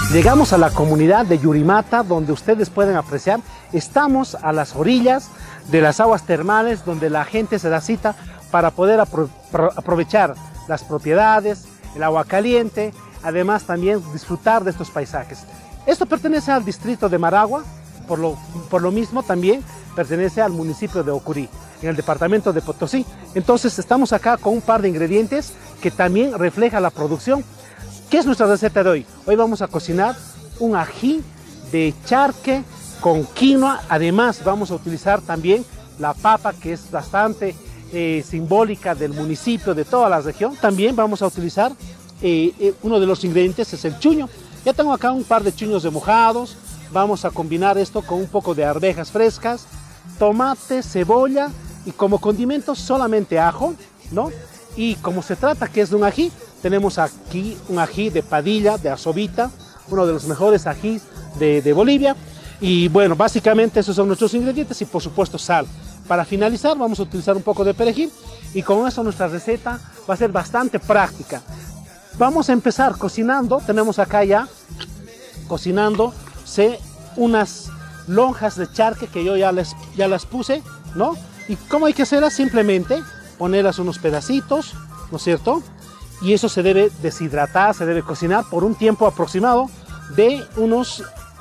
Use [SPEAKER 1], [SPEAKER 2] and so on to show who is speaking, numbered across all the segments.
[SPEAKER 1] Llegamos a la comunidad de Yurimata, donde ustedes pueden apreciar, estamos a las orillas de las aguas termales, donde la gente se da cita para poder aprovechar las propiedades, el agua caliente, además también disfrutar de estos paisajes. Esto pertenece al distrito de Maragua, por lo mismo también pertenece al municipio de Ocurí, en el departamento de Potosí. Entonces estamos acá con un par de ingredientes que también refleja la producción. ¿Qué es nuestra receta de hoy? Hoy vamos a cocinar un ají de charque con quinoa. Además vamos a utilizar también la papa, que es bastante simbólica del municipio, de toda la región. También vamos a utilizar uno de los ingredientes, es el chuño. Ya tengo acá un par de chuños remojados. Vamos a combinar esto con un poco de arvejas frescas, tomate, cebolla y como condimento solamente ajo, ¿no? Y como se trata que es de un ají, tenemos aquí un ají de Padilla, de Azovita, uno de los mejores ajís de Bolivia. Y bueno, básicamente esos son nuestros ingredientes y por supuesto sal. Para finalizar vamos a utilizar un poco de perejil y con eso nuestra receta va a ser bastante práctica. Vamos a empezar cocinando. Tenemos acá ya cocinándose unas lonjas de charque que yo ya las puse, ¿no? Y cómo hay que hacerlas, simplemente ponerlas unos pedacitos, ¿no es cierto? Y eso se debe deshidratar, se debe cocinar por un tiempo aproximado de unos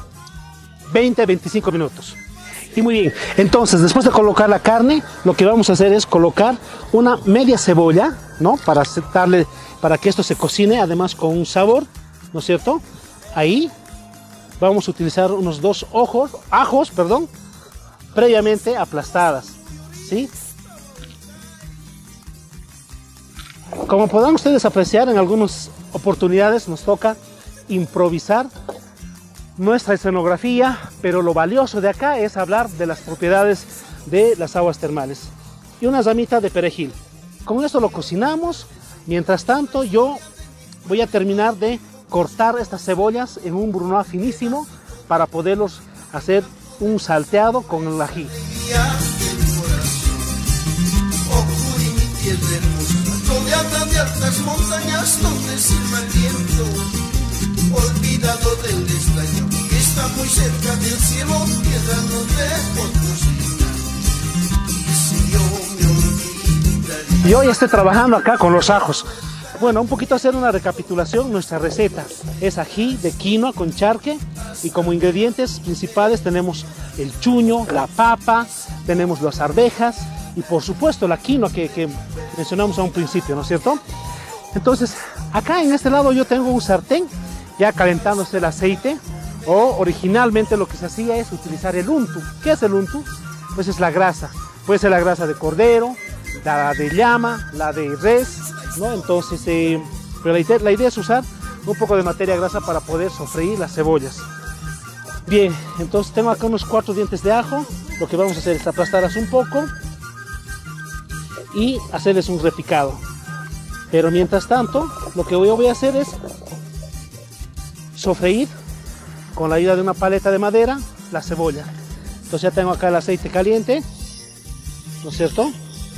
[SPEAKER 1] 20-25 minutos. Y muy bien, entonces después de colocar la carne, lo que vamos a hacer es colocar una media cebolla, ¿no? Para que esto se cocine, además con un sabor, ¿no es cierto? Ahí vamos a utilizar unos dos ajos, previamente aplastadas, ¿sí? Como podrán ustedes apreciar, en algunas oportunidades nos toca improvisar nuestra escenografía, pero lo valioso de acá es hablar de las propiedades de las aguas termales. Y una ramita de perejil. Con esto lo cocinamos. Mientras tanto, yo voy a terminar de cortar estas cebollas en un brunoise finísimo para poderlos hacer un salteado con el ají.
[SPEAKER 2] Rodeada de altas montañas donde silba el viento, olvidado del extraño que está muy cerca del cielo, tierra no de Potosí. Y si yo me olvidaría.
[SPEAKER 1] Y hoy estoy trabajando acá con los ajos. Bueno, un poquito hacer una recapitulación. Nuestra receta es ají de quinoa con charque y como ingredientes principales tenemos el chuño, la papa, tenemos las arvejas y por supuesto la quinoa que mencionamos a un principio, ¿no es cierto? Entonces, acá en este lado yo tengo un sartén ya calentándose el aceite, o originalmente lo que se hacía es utilizar el untu. ¿Qué es el untu? Pues es la grasa. Puede ser la grasa de cordero, la de llama, la de res, ¿no? Entonces, pero la idea es usar un poco de materia grasa para poder sofreír las cebollas. Bien, entonces tengo acá unos 4 dientes de ajo. Lo que vamos a hacer es aplastarlas un poco y hacerles un repicado. Pero mientras tanto, lo que voy a hacer es sofreír con la ayuda de una paleta de madera la cebolla. Entonces ya tengo acá el aceite caliente, ¿no es cierto?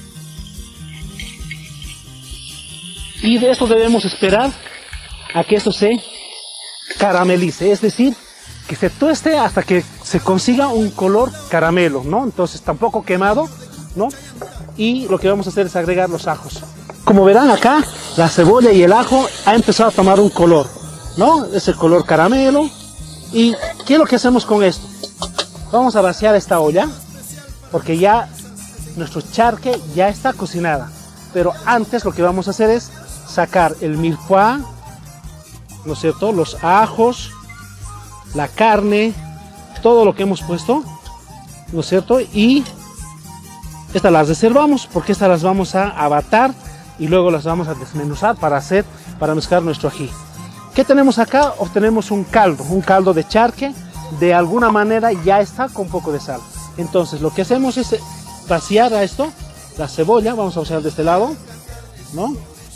[SPEAKER 1] Y de esto debemos esperar a que esto se caramelice, es decir, que se tueste hasta que se consiga un color caramelo, ¿no? Entonces tampoco quemado, ¿no? Y lo que vamos a hacer es agregar los ajos. Como verán acá, la cebolla y el ajo ha empezado a tomar un color, ¿no? Es el color caramelo. ¿Y qué es lo que hacemos con esto? Vamos a vaciar esta olla, porque ya nuestro charque ya está cocinada. Pero antes lo que vamos a hacer es sacar el milpoa, ¿no es cierto? Los ajos, la carne, todo lo que hemos puesto, ¿no es cierto? Y estas las reservamos porque estas las vamos a abatar y luego las vamos a desmenuzar para mezclar nuestro ají. ¿Qué tenemos acá? Obtenemos un caldo de charque, de alguna manera ya está con un poco de sal. Entonces lo que hacemos es vaciar a esto, la cebolla, vamos a vaciar de este lado, ¿no?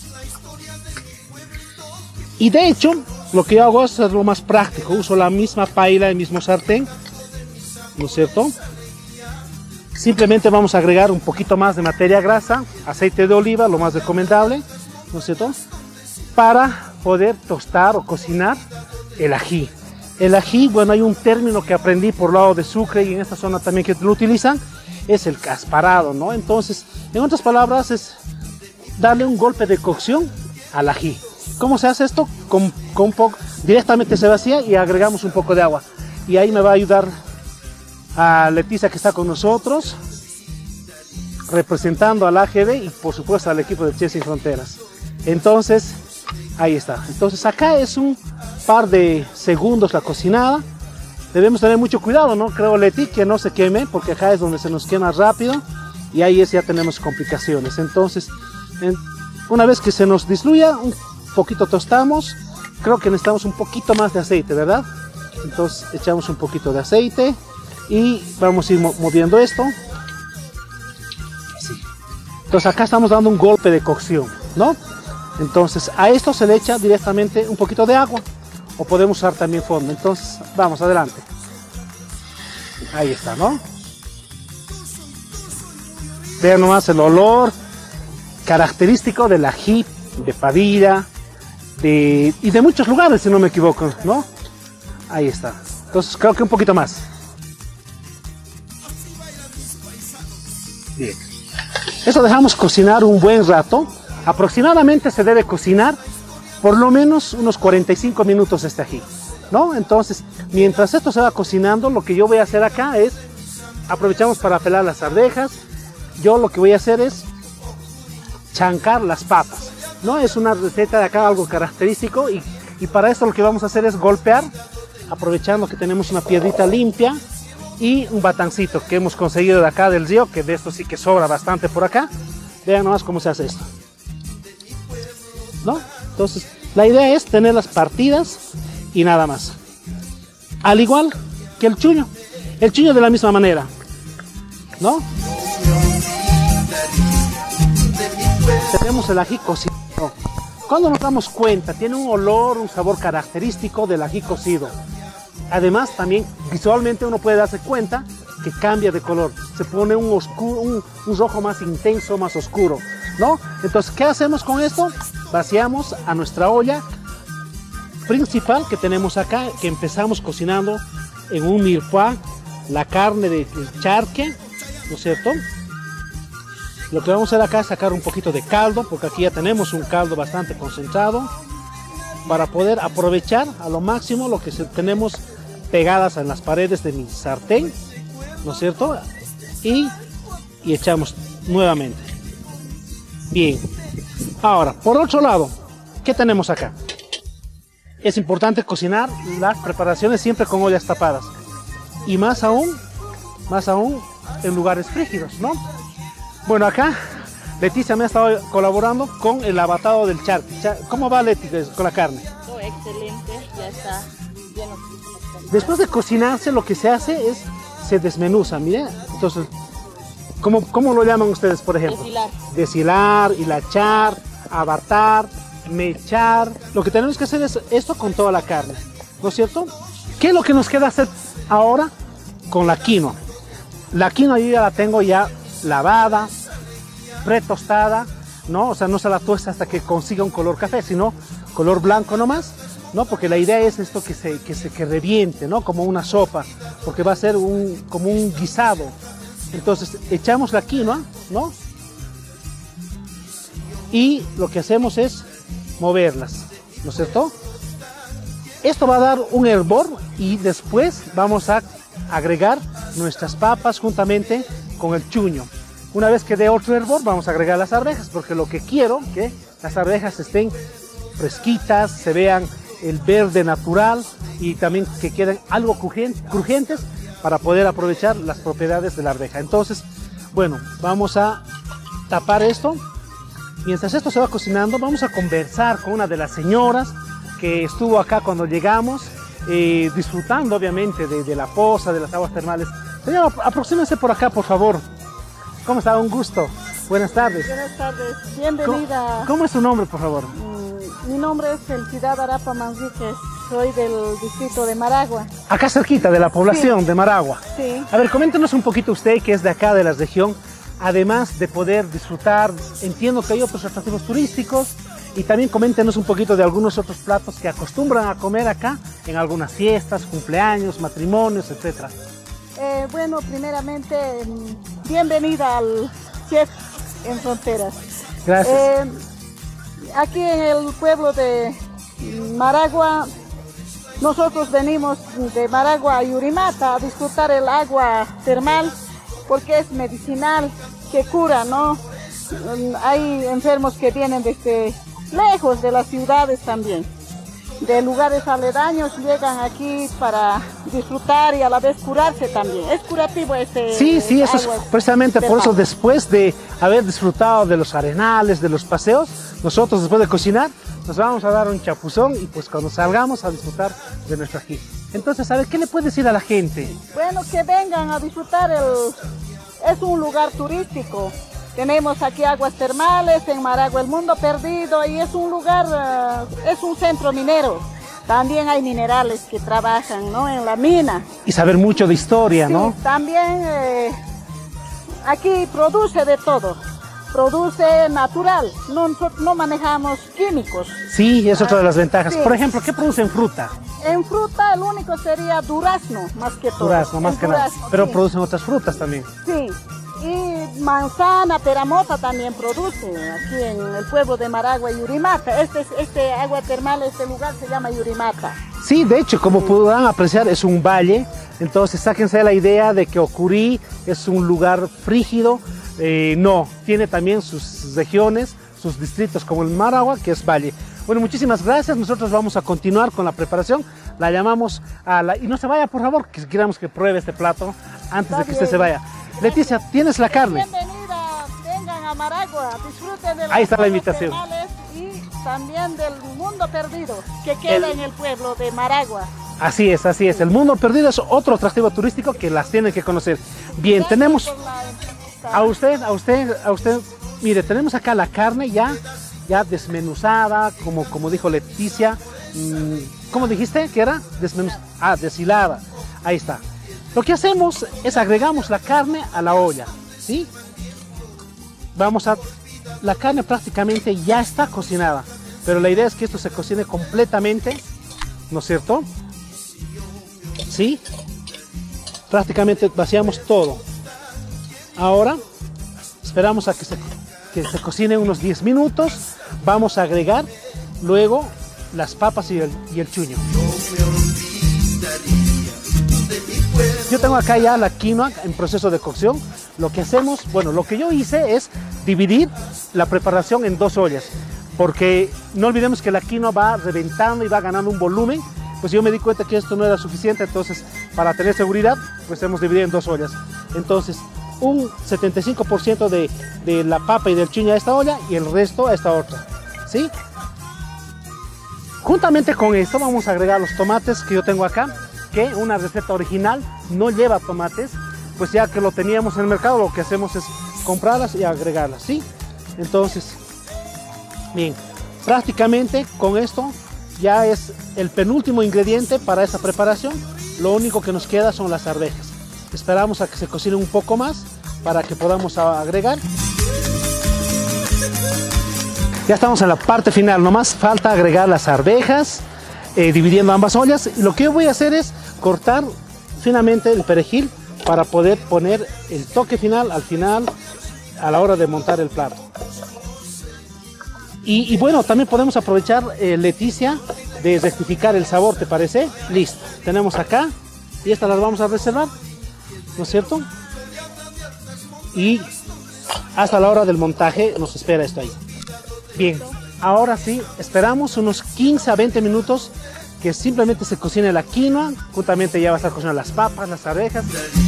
[SPEAKER 1] Y de hecho, lo que yo hago es lo más práctico, uso la misma paila, el mismo sartén, ¿no es cierto? Simplemente vamos a agregar un poquito más de materia grasa, aceite de oliva, lo más recomendable, ¿no es cierto? Para poder tostar o cocinar el ají. El ají, bueno, hay un término que aprendí por lado de Sucre y en esta zona también que lo utilizan, es el casparado, ¿no? Entonces, en otras palabras, es darle un golpe de cocción al ají. ¿Cómo se hace esto? Con un poco, directamente se vacía y agregamos un poco de agua. Y ahí me va a ayudar a Leticia, que está con nosotros, representando al AGB y por supuesto al equipo de Chefs Sin Fronteras. Entonces, ahí está. Entonces acá es un par de segundos la cocinada. Debemos tener mucho cuidado, ¿no? Creo, Leti, que no se queme, porque acá es donde se nos quema rápido y ahí ya tenemos complicaciones. Entonces, una vez que se nos disluya, un poquito tostamos. Creo que necesitamos un poquito más de aceite, ¿verdad? Entonces echamos un poquito de aceite y vamos a ir moviendo esto. Así. Entonces acá estamos dando un golpe de cocción, ¿no? Entonces a esto se le echa directamente un poquito de agua o podemos usar también fondo. Entonces vamos adelante. Ahí está, ¿no? Vean nomás el olor característico del ají de Padilla y de muchos lugares, si no me equivoco, ¿no? Ahí está. Entonces creo que un poquito más. Bien. Eso dejamos cocinar un buen rato. Aproximadamente se debe cocinar por lo menos unos 45 minutos este ají, ¿no? Entonces, mientras esto se va cocinando, lo que yo voy a hacer acá es, aprovechamos para pelar las arvejas. Yo lo que voy a hacer es chancar las papas, ¿no? Es una receta de acá, algo característico, y para esto lo que vamos a hacer es golpear, aprovechando que tenemos una piedrita limpia y un batancito que hemos conseguido de acá del río, que de esto sí que sobra bastante por acá. Vean nomás cómo se hace esto, ¿no? Entonces, la idea es tenerlas partidas y nada más. Al igual que el chuño de la misma manera, ¿no? Tenemos el ají cocido. Cuando nos damos cuenta, tiene un olor, un sabor característico del ají cocido. Además, también visualmente uno puede darse cuenta que cambia de color. Se pone un rojo más intenso, más oscuro, ¿no? Entonces, ¿qué hacemos con esto? Vaciamos a nuestra olla principal que tenemos acá, que empezamos cocinando en un mirepoix la carne de charque, ¿no es cierto? Lo que vamos a hacer acá es sacar un poquito de caldo, porque aquí ya tenemos un caldo bastante concentrado, para poder aprovechar a lo máximo lo que tenemos pegadas en las paredes de mi sartén, ¿no es cierto? Y echamos nuevamente. Bien. Ahora, por otro lado, ¿qué tenemos acá? Es importante cocinar las preparaciones siempre con ollas tapadas. Y más aún en lugares frígidos, ¿no? Bueno, acá Leticia me ha estado colaborando con el abatado del charque. ¿Cómo va, Leti, con la carne?
[SPEAKER 3] Oh, excelente, ya está lleno.
[SPEAKER 1] Después de cocinarse, lo que se hace es, se desmenuza, miren. Entonces, ¿cómo lo llaman ustedes, por ejemplo?
[SPEAKER 3] Deshilar.
[SPEAKER 1] Deshilar, hilachar, abatar, mechar. Lo que tenemos que hacer es esto con toda la carne, ¿no es cierto? ¿Qué es lo que nos queda hacer ahora con la quinoa? La quinoa yo ya la tengo ya lavada, pretostada, ¿no? O sea, no se la tuesta hasta que consiga un color café, sino color blanco nomás, ¿no? Porque la idea es esto que reviente, ¿no? Como una sopa, porque va a ser como un guisado. Entonces echamos la quinoa, ¿no? Y lo que hacemos es moverlas, ¿no es cierto? Esto va a dar un hervor y después vamos a agregar nuestras papas juntamente con el chuño. Una vez que dé otro hervor, vamos a agregar las arvejas, porque lo que quiero es que las arvejas estén fresquitas, se vean el verde natural y también que queden algo crujientes para poder aprovechar las propiedades de la arveja. Entonces, bueno, vamos a tapar esto. Mientras esto se va cocinando, vamos a conversar con una de las señoras que estuvo acá cuando llegamos, disfrutando obviamente de la poza, de las aguas termales. Señora, aproxímense por acá, por favor. ¿Cómo está? Un gusto. Buenas tardes.
[SPEAKER 3] Buenas tardes, bienvenida.
[SPEAKER 1] ¿Cómo es su nombre, por favor?
[SPEAKER 3] Mi nombre es Felicidad Arapa Manriquez, soy del distrito de Maragua.
[SPEAKER 1] Acá cerquita de la población de Maragua.
[SPEAKER 3] Sí.
[SPEAKER 1] A ver, coméntenos un poquito usted, que es de acá, de la región, además de poder disfrutar, entiendo que hay otros atractivos turísticos, Y también coméntenos un poquito de algunos otros platos que acostumbran a comer acá en algunas fiestas, cumpleaños, matrimonios, etc.
[SPEAKER 3] Bueno, primeramente, bienvenida al Chef en Fronteras.
[SPEAKER 1] Gracias.
[SPEAKER 3] Aquí en el pueblo de Maragua, nosotros venimos de Maragua a Yurimata a disfrutar el agua termal porque es medicinal, que cura, ¿no? Hay enfermos que vienen desde lejos de las ciudades también, de lugares aledaños, llegan aquí para disfrutar y a la vez curarse también. Es curativo este.
[SPEAKER 1] Sí, eso es
[SPEAKER 3] agua
[SPEAKER 1] precisamente por
[SPEAKER 3] termal.
[SPEAKER 1] eso, después de haber disfrutado de los arenales, de los paseos, nosotros después de cocinar nos vamos a dar un chapuzón y pues cuando salgamos a disfrutar de nuestro ají. Entonces, a ver, ¿qué le puede decir a la gente?
[SPEAKER 3] Bueno, que vengan a disfrutar, es un lugar turístico. Tenemos aquí aguas termales, en Maragua el Mundo Perdido, y es un lugar, es un centro minero. También hay minerales que trabajan, ¿no?, en la mina.
[SPEAKER 1] Y saber mucho de historia,
[SPEAKER 3] Sí,
[SPEAKER 1] ¿no?
[SPEAKER 3] también aquí produce de todo, produce natural, no manejamos químicos.
[SPEAKER 1] Sí, es otra de las ventajas.
[SPEAKER 3] Sí.
[SPEAKER 1] Por ejemplo, ¿qué producen fruta?
[SPEAKER 3] En fruta el único sería durazno, más que todo.
[SPEAKER 1] Durazno, más
[SPEAKER 3] El
[SPEAKER 1] que nada.
[SPEAKER 3] durazno,
[SPEAKER 1] Pero
[SPEAKER 3] sí.
[SPEAKER 1] producen otras frutas también.
[SPEAKER 3] Sí, y manzana, peramota también produce aquí en el pueblo de Maragua, Yurimata. Este agua termal, este lugar se llama Yurimata.
[SPEAKER 1] Sí, de hecho, como podrán apreciar, es un valle. Entonces, sáquense la idea de que Ocurí es un lugar frígido. No, tiene también sus regiones, sus distritos como el Maragua, que es valle. Bueno, muchísimas gracias. Nosotros vamos a continuar con la preparación. La llamamos a la... Y no se vaya, por favor, que queramos que pruebe este plato antes de que usted se vaya. Leticia, ¿tienes la carne?
[SPEAKER 3] Bienvenida, vengan a Maragua, disfruten de los
[SPEAKER 1] Ahí está la
[SPEAKER 3] aguas
[SPEAKER 1] invitación.
[SPEAKER 3] termales y también del Mundo Perdido, que queda en el pueblo de Maragua.
[SPEAKER 1] Así es, así es. El Mundo Perdido es otro atractivo turístico que las tienen que conocer. Bien,
[SPEAKER 3] Gracias
[SPEAKER 1] tenemos
[SPEAKER 3] por la entrevista.
[SPEAKER 1] a usted, mire, tenemos acá la carne ya desmenuzada, como dijo Leticia. ¿Cómo dijiste que era? Deshilada. Ahí está. Lo que hacemos es agregamos la carne a la olla, ¿sí? La carne prácticamente ya está cocinada, pero la idea es que esto se cocine completamente, ¿no es cierto? ¿Sí? Prácticamente vaciamos todo. Ahora esperamos a que se cocine unos 10 minutos. Vamos a agregar luego las papas y el chuño. Yo tengo acá ya la quinoa en proceso de cocción. Lo que hacemos, bueno, lo que yo hice es dividir la preparación en 2 ollas, porque no olvidemos que la quinoa va reventando y va ganando un volumen. Pues yo me di cuenta que esto no era suficiente, entonces para tener seguridad, pues hemos dividido en 2 ollas. Entonces, un 75% de la papa y del chuño a esta olla y el resto a esta otra, ¿sí? Juntamente con esto vamos a agregar los tomates que yo tengo acá, que una receta original no lleva tomates, pues ya que lo teníamos en el mercado, lo que hacemos es comprarlas y agregarlas, ¿sí? Entonces, bien, prácticamente con esto ya es el penúltimo ingrediente para esta preparación. Lo único que nos queda son las arvejas. Esperamos a que se cocine un poco más para que podamos agregar. Ya estamos en la parte final, nomás falta agregar las arvejas, dividiendo ambas ollas. Y lo que yo voy a hacer es cortar finamente el perejil para poder poner el toque final al final a la hora de montar el plato. Y bueno, también podemos aprovechar, Leticia, de rectificar el sabor, ¿te parece? Listo, tenemos acá y estas las vamos a reservar, ¿no es cierto? Y hasta la hora del montaje nos espera esto ahí. Bien, ahora sí, esperamos unos 15 a 20 minutos que simplemente se cocine la quinoa, juntamente ya va a estar cocinando las papas, las arvejas.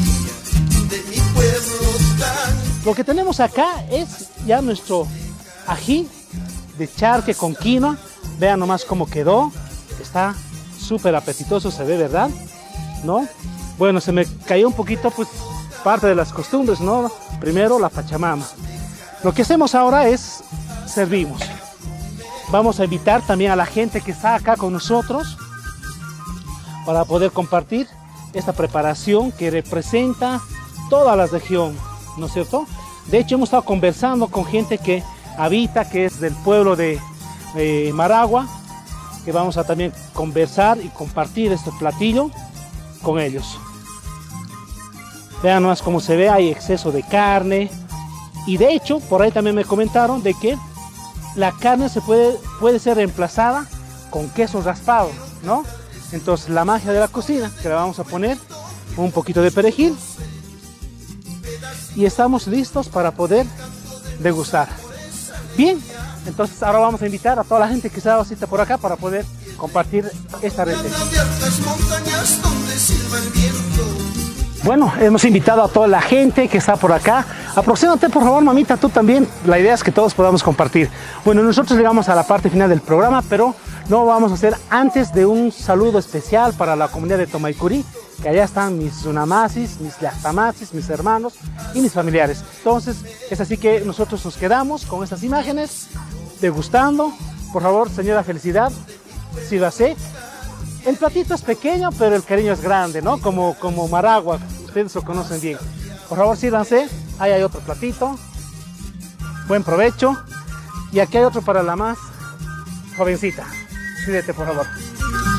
[SPEAKER 1] Lo que tenemos acá es ya nuestro ají de charque con quinoa. Vean nomás cómo quedó, está súper apetitoso, se ve, ¿verdad? ¿No? Bueno, se me cayó un poquito, pues, parte de las costumbres, ¿no? Primero la pachamama. Lo que hacemos ahora es servimos. Vamos a invitar también a la gente que está acá con nosotros para poder compartir esta preparación que representa toda la región, ¿no es cierto? De hecho, hemos estado conversando con gente que habita, que es del pueblo de Maragua, que vamos a también conversar y compartir este platillo con ellos. Vean más cómo se ve, hay exceso de carne. Y de hecho, por ahí también me comentaron de que la carne puede ser reemplazada con queso raspado, ¿no? Entonces la magia de la cocina, que le vamos a poner un poquito de perejil. Y estamos listos para poder degustar. Bien, entonces ahora vamos a invitar a toda la gente que se ha dado cita por acá para poder compartir esta receta. Bueno, hemos invitado a toda la gente que está por acá. Aproxímate, por favor, mamita, tú también. La idea es que todos podamos compartir. Bueno, nosotros llegamos a la parte final del programa, pero no vamos a hacer antes de un saludo especial para la comunidad de Tomaycurí, que allá están mis sunamasis, mis llactamasis, mis hermanos y mis familiares. Entonces, es así que nosotros nos quedamos con estas imágenes, degustando. Por favor, señora Felicidad, sírvase. El platito es pequeño, pero el cariño es grande, ¿no? Como Maragua, ustedes lo conocen bien. Por favor, sírvanse. Ahí hay otro platito. Buen provecho. Y aquí hay otro para la más jovencita. Sídete, por favor.